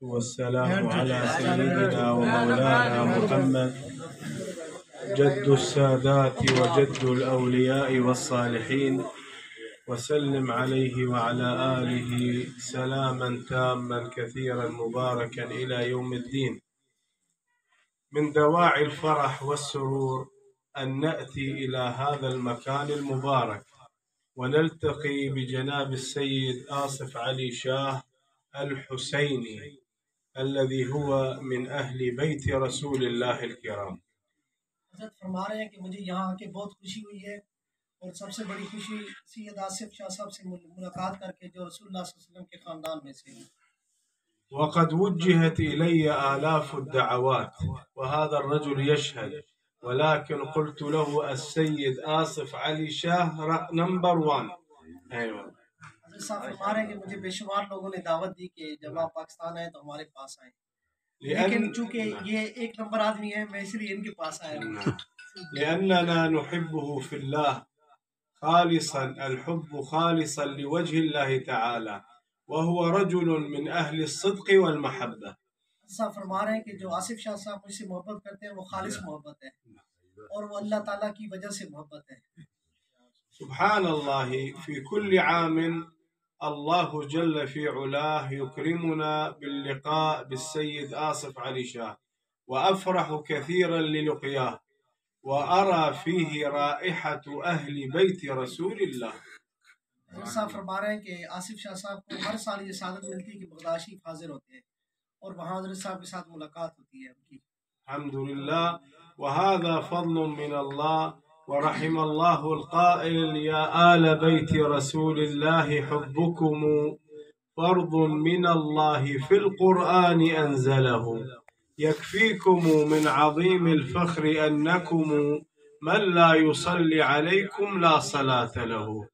والسلام على سيدنا ومولانا محمد جد السادات وجد الأولياء والصالحين، وسلم عليه وعلى آله سلاما تاما كثيرا مباركا إلى يوم الدين. من دواعي الفرح والسرور أن نأتي إلى هذا المكان المبارك ونلتقي بجناب السيد آصف علي شاه الحسيني الذي هو من أهل بيت رسول الله الكرام. हज़रत फरमा रहे हैं कि मुझे यहाँ आके बहुत खुशी हुई है और सबसे बड़ी खुशी सैयद आसिफ शाह साहब से मुलाकात करके जो रसूलुल्लाह सल्लल्लाहु अलैहि वसल्लम के ख़ानदान में से हैं। وقد وجهت إلي آلاف الدعوات وهذا الرجل يشهد، ولكن قلت له السيد آصف علي شاه نمبر 1. أيوة. हज़रत साहब फरमा रहे हैं कि मुझे बेशुमार लोगों ने दावत दी कि जब आप पाकिस्तान आए तो हमारे पास आए, लेकिन चूंकि ये एक नंबर आदमी है मैं इसलिए इनके पास आया हूँ। لأننا نحبه في الله خالصا، الحب خالصا لوجه الله تعالى، وهو رجل من أهل الصدق والمحبة. साहब फरमा रहे हैं कि जो आसिफ शाह साहब मुझसे मोहब्बत करते हैं वो खालिस मोहब्बत है और वो अल्लाह ताला की वजह से मोहब्बत है। سبحان الله، في كل عام الله جل في علاه يكرمنا باللقاء بالسيد آصف علي شاه، وأفرح كثيرا للقياه، وأرى فيه رائحة أهل بيت رسول الله. साहब फरमा रहे हैं कि आसिफ शाह साहब को हर साल ये सादत मिलती है कि बगदाद शरीफ हाजिर होते हैं और वहाँ हज़रत साहब के साथ मुलाकात होती है उनकी। अल्हम्दुलिल्लाह, वहादा फज़्लुम मिन अल्लाह ورحم الله القائل يا آل بيت رسول الله حبكم فرض من الله في القرآن أنزله، يكفيكم من عظيم الفخر أنكم من لا يصلي عليكم لا صلاة له.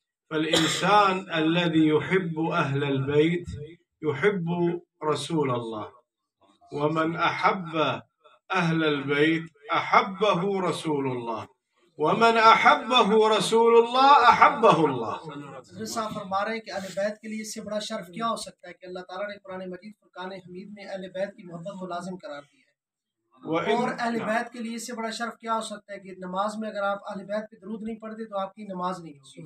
فالإنسان الذي يحب أهل البيت يحب رسول الله، ومن أحب أهل البيت أحبه رسول الله، ومن أحبه رسول الله أحبه الله. साहब फरमा रहे हैं कि अहले बैत के लिए इससे बड़ा शर्फ क्या हो सकता है कि अल्लाह ताला ने कुरान मजीद फुरकान हमीद में अहले बैत की मोहब्बत को लाजिम करार दिया है। और अहले बैत के लिए इससे बड़ा शर्फ क्या हो सकता है कि नमाज में अगर आप अहले बैत पे दरूद नहीं पढ़ते तो आपकी नमाज नहीं होगी।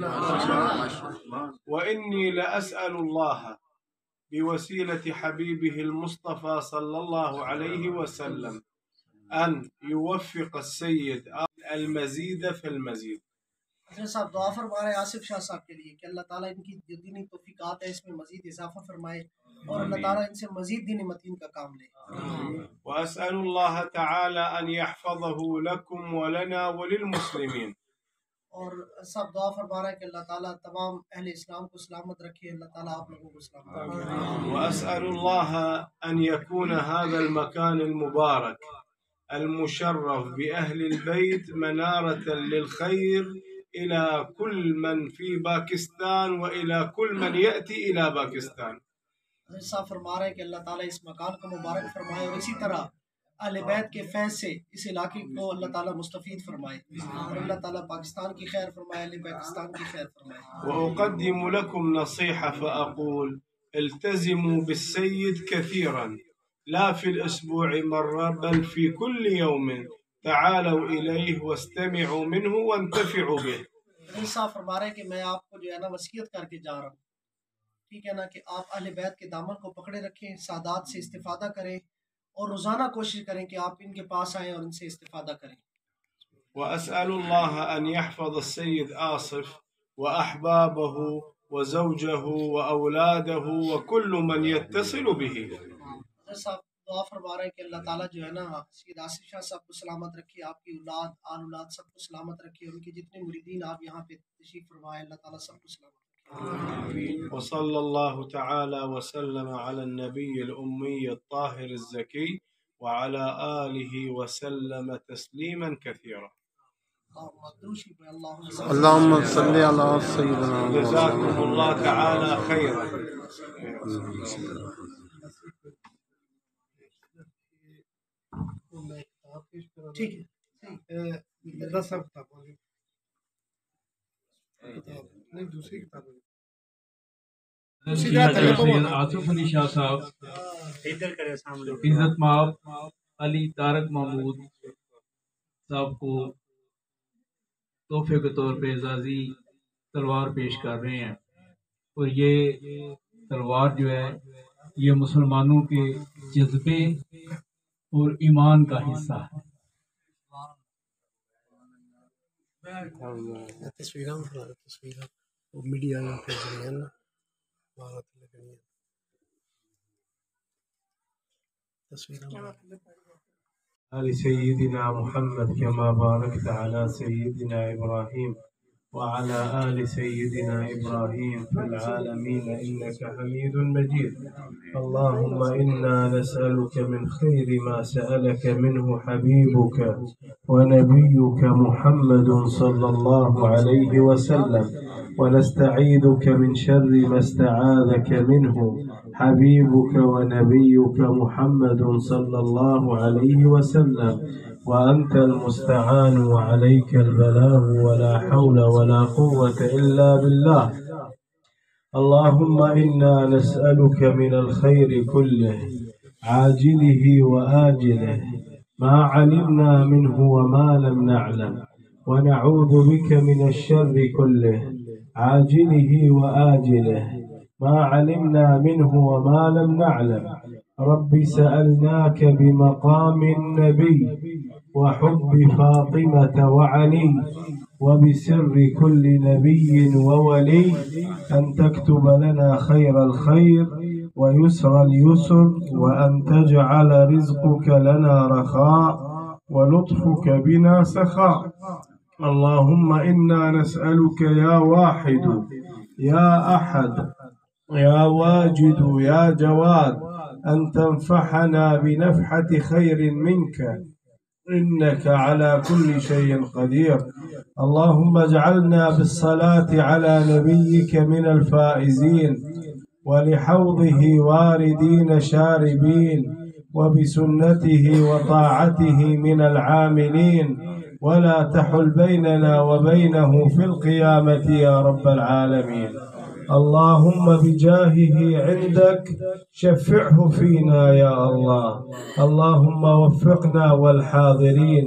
वइन्नी लअसअलुल्लाह बिवसीलति हबीबिहिल मुस्तफा सल्लल्लाहु अलैहि वसल्लम अन युवफ्फिक़ अस्सय्यद अल-मज़ीद फ़िल-मज़ीद। साहब दुआ फरमा रहे आसिफ शाह साहब के लिए कि अल्लाह ताला इनकी जो दीनी तौफीकात है इसमें मजीद इजाफा फरमाए और अल्लाह ताला इनसे मजीद दीनी मतीन का काम ले। वअसअलुल्लाह तआला अन यहफ़ज़हु लकुम व लना व लिलमुस्लिमीन। और सब दुआ फरमा रहा है कि अल्लाह ताला तमाम अहले इस्लाम को सलामत रखे, अल्लाह ताला आप लोगों को सलामत रखे। वअसअलुल्लाह अन यकून हाज़ल मकान मुबारक المشرف بأهل البيت منارة للخير إلى كل من في باكستان وإلى كل من يأتي إلى باكستان. साहब फरमा रहे हैं कि अल्लाह ताला इस मकान को मुबारक फरमाए और इसी तरह अहले बैत के फैज़ से इस इलाके को अल्लाह ताला मुस्तफ़ीद फरमाए और अल्लाह ताला पाकिस्तान की खैर फरमाए, अहले पाकिस्तान की खैर फरमाए। وأقدم لكم نصيحة فأقول التزموا بالسيد كثيرا، لا في الأسبوع مرة بل في كل يوم، تعالوا إليه واستمعوا منه وانتفعوا به. साहब फरमा रहे हैं कि मैं आपको जो है ना वसीयत करके जा रहा हूँ, ठीक है ना, कि आप अहले बैत के दामन को पकड़े रखें, सादात से इस्तिफादा करें और रोज़ाना कोशिश करें कि आप इनके पास आएँ और इनसे इस्तिफादा करें। वअसअलुल्लाह अन यहफ़ज़ अस्सय्यद आसिफ व अहबाबहु व ज़ौजहु व औलादहु व कुल्लु मन यत्तसिलु बिही। साहब दुआ फरमा रहे हैं कि अल्लाह ताला जो है ना सैयद आसिफ शाह साहब को सलामत रखे, आपकी औलाद आल औलाद सबको सलामत रखे, उनके जितने मुरीदीन आप यहाँ पे तशरीफ फरमाए, अल्लाह ताला सबको सलामत रखे। وصلى الله تعالى وسلم على النبي الأمي الطاهر الزكي وعلى آله وسلم تسليما كثيرا. اللهم صل على سيدنا جزاكم الله تعالى خيرا. ठीक है, मिर्ज़ा साहब सैयद आसिफ अली शाह साहब इज्जत माब अली तारक महमूद साहब को तोहफे के तौर पे एजाजी तलवार पेश कर रहे हैं और ये तलवार जो है ये मुसलमानों के जज्बे और ईमान का हिस्सा है। तस्वीर मीडिया में भेज रही है ना, آل سيدنا محمد كما باركت على سيدنا إبراهيم وعلى آل سيدنا إبراهيم في العالمين إنك حميد مجيد. اللهم إنا نسألك من خير ما سألك منه حبيبك ونبيك محمد صلى الله عليه وسلم، ونستعيذك من شر ما استعاذك منه حبيبك ونبيك محمد صلى الله عليه وسلم، وأنت المستعان وعليك البلاغ ولا حول ولا قوة إلا بالله. اللهم إنا نسألك من الخير كله عاجله وآجله ما علمنا منه وما لم نعلم، ونعوذ بك من الشر كله عاجله وآجله ما علمنا منه وما لم نعلم. رب سألناك بمقام النبي وحب فاطمة وعلي وبسر كل نبي وولي أن تكتب لنا خير الخير ويسر اليسر، وأن تجعل رزقك لنا رخاء ولطفك بنا سخاء. اللهم إنا نسألك يا واحد يا أحد يا واجد يا جواد أن تنفحنا بنفحة خير منك إنك على كل شيء قدير. اللهم اجعلنا بالصلاة على نبيك من الفائزين، ولحوضه واردين شاربين، وبسنته وطاعته من العاملين، ولا تحل بيننا وبينه في القيامة يا رب العالمين. اللهم بجاهه عندك شفعه فينا يا الله. اللهم وفقنا والحاضرين،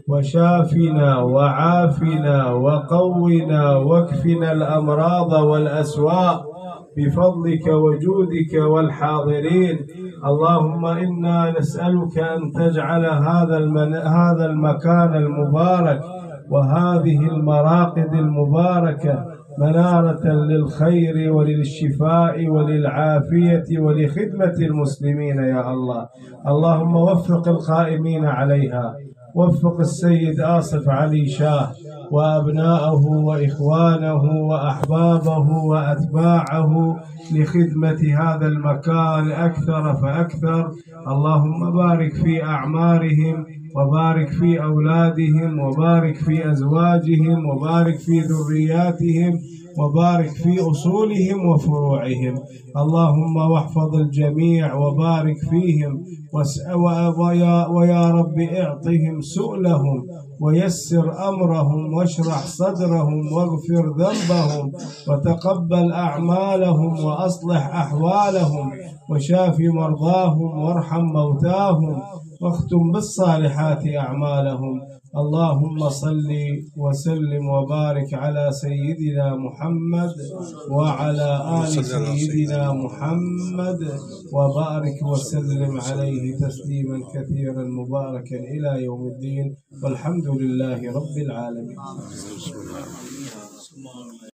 وشافنا وعافنا وقونا واكفنا الأمراض والأسواء بفضلك وجودك والحاضرين. اللهم إنا نسألك أن تجعل هذا المكان المبارك وهذه المراقد المباركة منارة للخير وللشفاء وللعافية ولخدمة المسلمين يا الله. اللهم وفق القائمين عليها، وفق السيد آصف علي شاه وأبناءه وإخوانه وأحبابه وأتباعه لخدمة هذا المكان أكثر فأكثر. اللهم بارك في أعمارهم، وبارك في أولادهم، وبارك في أزواجهم، وبارك في ذرياتهم، وبارك في أصولهم وفروعهم. اللهم واحفظ الجميع وبارك فيهم، ويا رب اعطهم سؤلهم ويسر أمرهم واشرح صدرهم واغفر ذنبهم وتقبل أعمالهم وأصلح أحوالهم وشاف مرضاهم وارحم موتاهم واختم بالصالحات أعمالهم. اللهم صل وسلم وبارك على سيدنا محمد وعلى آل سيدنا محمد، وبارك وسلم عليه تسليما كثيرا مباركا إلى يوم الدين، والحمد لله رب العالمين.